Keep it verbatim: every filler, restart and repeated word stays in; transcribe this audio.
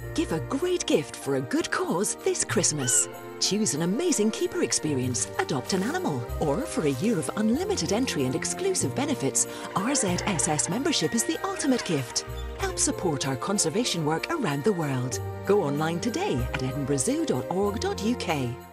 Give a great gift for a good cause this Christmas. Choose an amazing keeper experience, adopt an animal, or for a year of unlimited entry and exclusive benefits, R Z S S membership is the ultimate gift. Help support our conservation work around the world. Go online today at edinburgh zoo dot org dot U K.